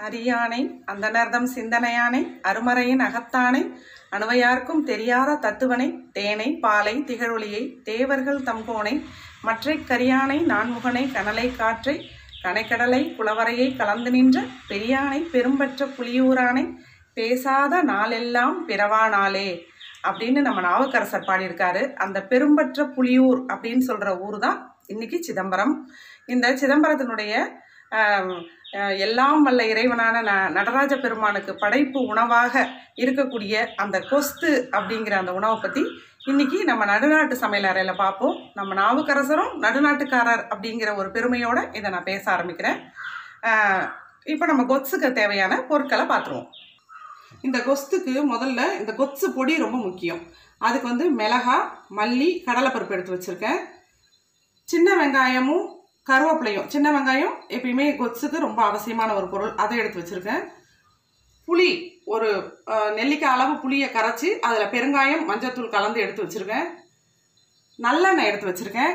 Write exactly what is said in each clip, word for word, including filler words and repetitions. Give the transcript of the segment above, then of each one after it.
அரியானை அந்தணர்தம் சிந்தனையானை அருமறையின் அகத்தானை அணுவையார்க்கும் தெரியாத தத்துவனை தேனை பாலை திகழொளியை தேவர்கள் தம்போனை மற்றை கரியானை நான்முகனை கனலை காற்றை கனைக்கடலை குளவரையை கலந்து நின்ற பெரியானை பெரும்பற்ற புலியூரானை பேசாத நாளெல்லாம் பிறவா நாளே அப்படின்னு நம்ம நாவுக்கரசர் பாடியிருக்காரு. அந்த பெரும்பற்ற புலியூர் அப்படின்னு சொல்கிற ஊர் தான் இன்னைக்கு சிதம்பரம். இந்த சிதம்பரத்தினுடைய எல்லாம் வல்ல இறைவனான ந நடராஜ பெருமானுக்கு படைப்பு உணவாக இருக்கக்கூடிய அந்த கொஸ்து அப்படிங்கிற அந்த உணவை பற்றி இன்னைக்கு நம்ம நடுநாட்டு சமையல் அறையில் பார்ப்போம். நம்ம நாவுக்கரசரும் நடுநாட்டுக்காரர் அப்படிங்கிற ஒரு பெருமையோடு இதை நான் பேச ஆரம்பிக்கிறேன். இப்போ நம்ம கொத்ஸுக்கு தேவையான பொருட்களை பார்த்துருவோம். இந்த கொஸ்துக்கு முதல்ல இந்த கொத்ஸு பொடி ரொம்ப முக்கியம். அதுக்கு வந்து மிளகா, மல்லி, கடலைப்பருப்பு எடுத்து வச்சுருக்கேன். சின்ன வெங்காயமும் கருவேப்பிலையும், சின்ன வெங்காயம் எப்பயுமே கொத்ஸுக்கு ரொம்ப அவசியமான ஒரு பொருள், அதை எடுத்து வச்சுருக்கேன். புளி, ஒரு நெல்லிக்காய் அளவு புளியை கரைச்சி அதில் பெருங்காயம் மஞ்சத்தூள் கலந்து எடுத்து வச்சுருக்கேன். நல்லெண்ணெய் எடுத்து வச்சுருக்கேன்.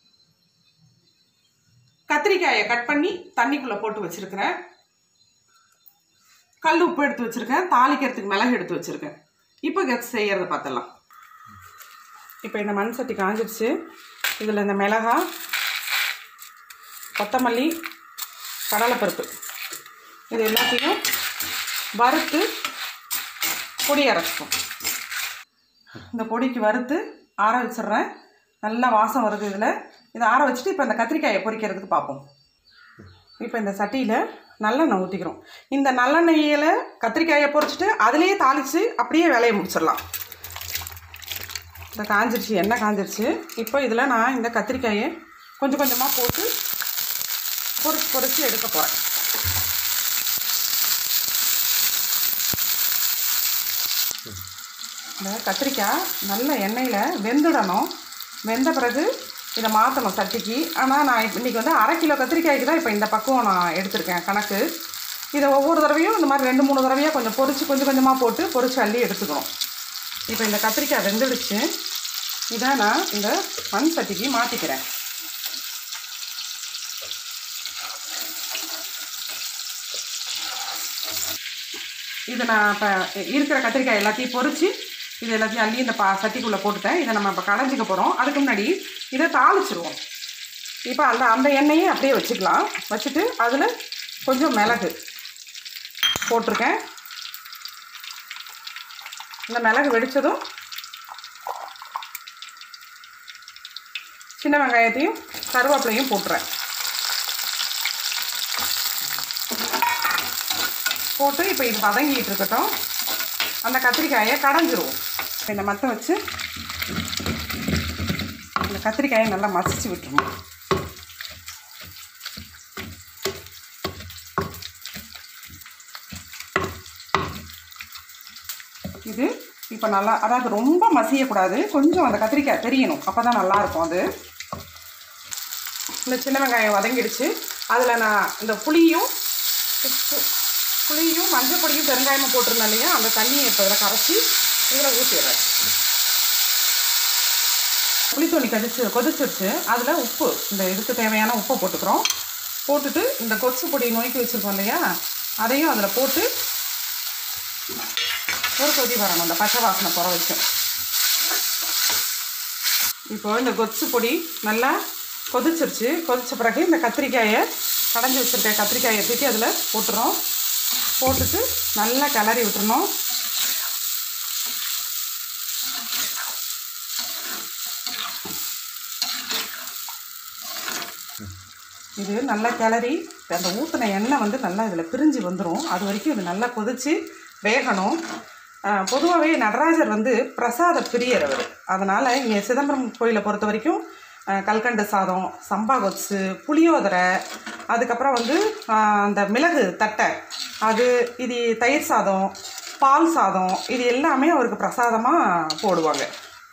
கத்திரிக்காயை கட் பண்ணி தண்ணிக்குள்ளே போட்டு வச்சுருக்கிறேன். கல் உப்பு எடுத்து வச்சுருக்கேன். தாளிக்கிறதுக்கு மிளகு எடுத்து வச்சுருக்கேன். இப்போ கெட்ஸ் செய்கிறத பார்த்துடலாம். இப்போ இந்த மண் சட்டி காஞ்சிடுச்சு. இதில் இந்த மிளகா, கொத்தமல்லி, கடலைப்பருப்பு இது எல்லாத்தையும் வறுத்து பொடி அரைச்சிப்போம். இந்த பொடிக்கு வறுத்து ஆற வச்சிட்றேன். நல்லா வாசம் வருது. இதில் இதை ஆற வச்சுட்டு இப்போ இந்த கத்திரிக்காயை பொரிக்கிறதுக்கு பார்ப்போம். இப்போ இந்த சட்டியில் நல்லெண்ணெய் ஊற்றிக்கிறோம். இந்த நல்லெண்ணெயில் கத்திரிக்காயை பொரிச்சிட்டு அதுலேயே தாளித்து அப்படியே வேலையை முடிச்சிடலாம். இந்த காஞ்சிருச்சு, எண்ணெய் காஞ்சிருச்சு. இப்போ இதில் நான் இந்த கத்திரிக்காயை கொஞ்சம் கொஞ்சமாக போட்டு பொரிச்சு பொரிச்சு எடுக்க போகிறேன். இந்த கத்திரிக்காய் நல்ல எண்ணெயில் வெந்துடணும். வெந்த பிறகு இதை மாற்றணும் சட்டிக்கு. ஆனால் நான் இன்றைக்கி வந்து அரை கிலோ கத்திரிக்காய்க்கு தான் இப்போ இந்த பக்குவம் நான் எடுத்திருக்கேன் கணக்கு. இதை ஒவ்வொரு தடவையும் இந்த மாதிரி ரெண்டு மூணு தடவையாக கொஞ்சம் பொரிச்சு கொஞ்சம் கொஞ்சமாக போட்டு பொரிச்சு அள்ளி எடுத்துக்கணும். இப்போ இந்த கத்திரிக்காய் வெந்துடுச்சு. இதை நான் இந்த மண் சட்டிக்கு மாற்றிக்கிறேன். இதை நான் இப்போ இருக்கிற கத்திரிக்காய் எல்லாத்தையும் பொரித்து இது எல்லாத்தையும் அள்ளி இந்த பா சட்டிக்குள்ளே போட்டுட்டேன். இதை நம்ம இப்போ கடைஞ்சிக்க போகிறோம். அதுக்கு முன்னாடி இதை தாளிச்சிடுவோம். இப்போ அந்த அந்த எண்ணெயை அப்படியே வச்சுக்கலாம். வச்சுட்டு அதில் கொஞ்சம் மிளகு போட்டிருக்கேன். இந்த மிளகு வெடித்ததும் சின்ன வெங்காயத்தையும் கருவேப்பிலையும் போட்டுறேன். போட்டு இப்போ இது வதங்கிட்டு இருக்கட்டும். அந்த கத்திரிக்காயை கடைஞ்சிருவோம். இந்த மட்டை வச்சு இந்த கத்திரிக்காயை நல்லா மசிச்சு விட்டுருவோம். இது இப்போ நல்லா, அதாவது ரொம்ப மசியக்கூடாது, கொஞ்சம் அந்த கத்திரிக்காய் தெரியணும், அப்போ தான் நல்லாயிருக்கும். அது இந்த சின்ன வெங்காயம் வதங்கிடுச்சு. அதில் நான் இந்த புளியும் புளியும் மஞ்சள் பொடியும் பெருங்காயமும் போட்டிருந்தேன் இல்லையா, அந்த தண்ணியை இப்போ இதில் கரைச்சி இதில் ஊற்றிடுறேன். புளித்தண்ணி கதிச்சு கொதிச்சிருச்சு. அதில் உப்பு, இந்த இதுக்கு தேவையான உப்பை போட்டுக்கிறோம். போட்டுட்டு இந்த கொச்சு பொடி நோய்க்கு வச்சுருக்கோம் இல்லையா, அதையும் அதில் போட்டு ஒரு கொதி வரணும், இந்த பச்சை வாசனை போகிற வரைக்கும். இப்போ இந்த கொச்சு பொடி நல்லா கொதிச்சிருச்சு. கொதித்த பிறகு இந்த கத்திரிக்காயை கடைஞ்சி வச்சுருக்க கத்திரிக்காயை தூக்கி அதில் போட்டுறோம். போட்டுட்டு நல்லா கிளறி விட்டுறணும். இது நல்லா கிளறி அந்த ஊற்றின எண்ணெய் வந்து நல்லா இதில் பிரிஞ்சு வந்துடும். அது வரைக்கும் இது நல்லா கொதித்து வேகணும். பொதுவாகவே நடராஜர் வந்து பிரசாத பிரியர் அவர். அதனால் இங்கே சிதம்பரம் கோயிலை பொறுத்த வரைக்கும் கல்கண்டு சாதம், சம்பா கொத்து, புளியோதரை, அதுக்கப்புறம் வந்து அந்த மிளகு தட்டை, அது இது தயிர் சாதம், பால் சாதம், இது எல்லாமே அவருக்கு பிரசாதமாக போடுவாங்க.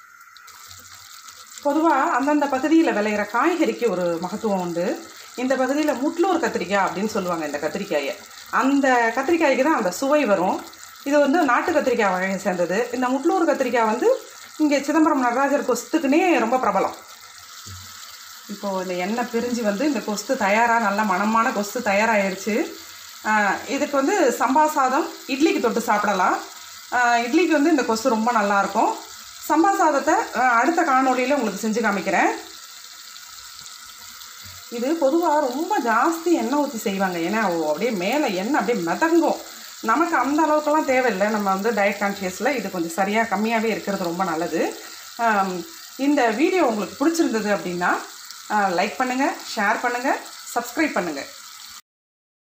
பொதுவாக அந்தந்த பகுதியில் விளையிற காய்கறிக்கு ஒரு மகத்துவம் உண்டு. இந்த பகுதியில் முட்லூர் கத்திரிக்காய் அப்படின்னு சொல்லுவாங்க இந்த கத்திரிக்காயை. அந்த கத்திரிக்காய்க்கு தான் அந்த சுவை வரும். இது வந்து நாட்டு கத்திரிக்காய் வகையை சேர்ந்தது. இந்த முட்லூர் கத்திரிக்காய் வந்து இங்கே சிதம்பரம் நடராஜர் கொஸ்துக்குன்னே ரொம்ப பிரபலம். இப்போது இந்த எண்ணெய் பிரிஞ்சு வந்து இந்த கொஸ்து தயாராக, நல்ல மணமான கொஸ்து தயாராகிடுச்சு. இதுக்கு வந்து சம்பா சாதம் இட்லிக்கு தொட்டு சாப்பிடலாம். இட்லிக்கு வந்து இந்த கொசு ரொம்ப நல்லாயிருக்கும். சம்பா சாதத்தை அடுத்த காணொளியில் உங்களுக்கு செஞ்சு காமிக்கிறேன். இது பொதுவாக ரொம்ப ஜாஸ்தி எண்ணெய் ஊற்றி செய்வாங்க. ஏன்னா அப்படியே மேலே எண்ணெய் அப்படியே மிதங்கும். நமக்கு அந்த அளவுக்குலாம் தேவையில்லை. நம்ம வந்து டயட் கான்ஷியஸில் இது கொஞ்சம் சரியாக கம்மியாகவே இருக்கிறது ரொம்ப நல்லது. இந்த வீடியோ உங்களுக்கு பிடிச்சிருந்தது அப்படின்னா லைக் பண்ணுங்கள், ஷேர் பண்ணுங்கள், சப்ஸ்கிரைப் பண்ணுங்கள்.